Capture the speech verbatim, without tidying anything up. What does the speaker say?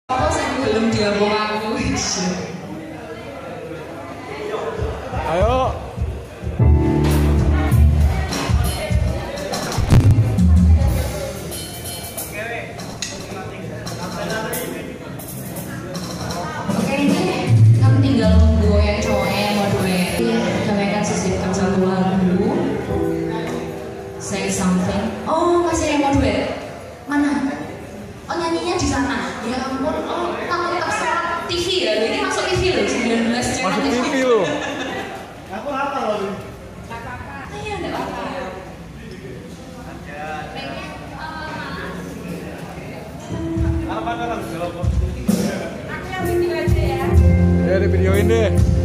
Apa sih belum diomong aku? Ayo. Oke ini kamu tinggal nunggu yang cowoknya yang mau duet. Iya, kami akan sisipkan satu lagu. Say something. Oh masih yang mau duet. Mana? Oh nyanyinya di sana. Ya ampun. Oh kamu tetap T V ya? Ini masuk T V loh. sembilan belas channel Masuk T V loh. Aku apa loh? Gak apa-apa. Iya gak apa-apa. Apa kan harus jawab? Aku yang video aja ya. Ya di videoin deh.